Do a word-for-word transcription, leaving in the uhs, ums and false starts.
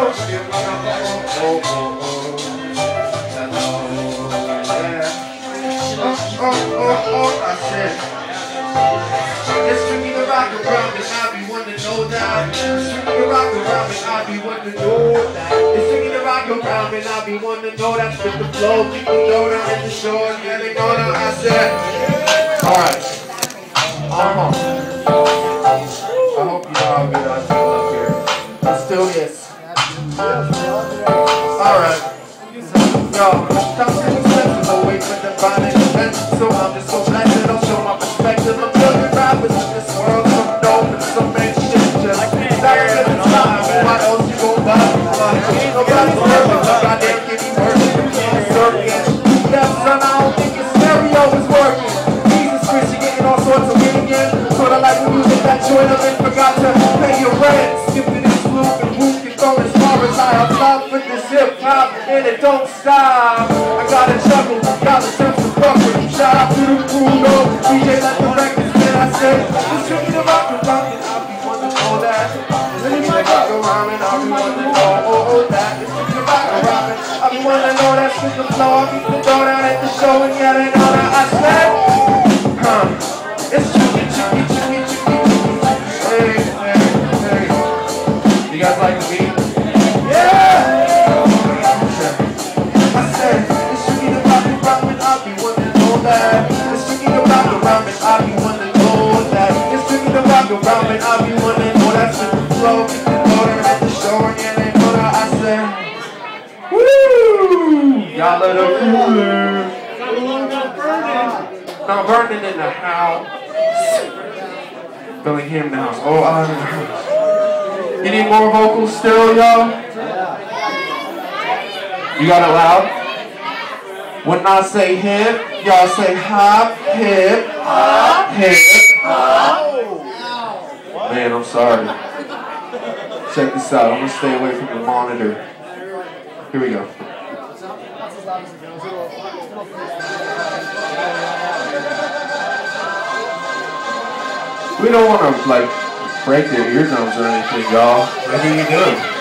skip on the oh, oh, oh, oh. Oh, oh, oh, oh, I said. It's tricky to rock around and I be one to know that. It's tricky to rock around and I be one to know that. It's tricky to rock around and I be one to know that's with the flow. People know down in the shore, yeah, they know now. I said. Alright. Uh-huh. I hope you know how good I feel up here. Let's do this. Alright. Yo, stop sitting sensible, wait for the violent events. So I'm just so blessed, I'll show my perspective. I'm building rappers in this world, some dope and some big shit. Just like me, that's a good time. Why else you gon' buy? Nobody's perfect, but goddamn give me work. You can't serve it. Yeah, son, I don't think your stereo is working. Jesus Christ, you're getting all sorts of weird again. Sorta like when you hit that joint up and forgot to pay your rent. Skipping this loop and whoop can go as far as I have love for this hip hop, and it don't stop. I gotta chuckle, gotta sense the buckle. Shout out to the crew, though. D J let the records spin. I said, it's tricky to rock and rock, and I'll be one to know that. It's tricky to rock around, and I'll be one to know oh, oh, that. It's tricky to rock around, and I'll be one to know that's with the flow. I'll be the throw down at the show, and yeah, they know that. I said, huh, it's tricky, tricky, tricky, tricky. Hey, hey, hey. You guys like the beat? Yeah! I said, it's tricky to rock and rock, and I'll be one to know that. It's tricky to rock around, and I'll be one to know that. It's tricky to rock around, and I'll be one to know that's with the flow. People go down at the show, and yeah, they know that. I said, woo! Y'all let her cooler. Now burning in the house. Feeling him now. Oh, I don't know. You need more vocals still, y'all? You got it loud? When I say hip, y'all say hop, hip, hop, hip, hop. Man, I'm sorry. Check this out. I'm gonna stay away from the monitor. Here we go. We don't want to like break their eardrums or anything, y'all. Maybe you do.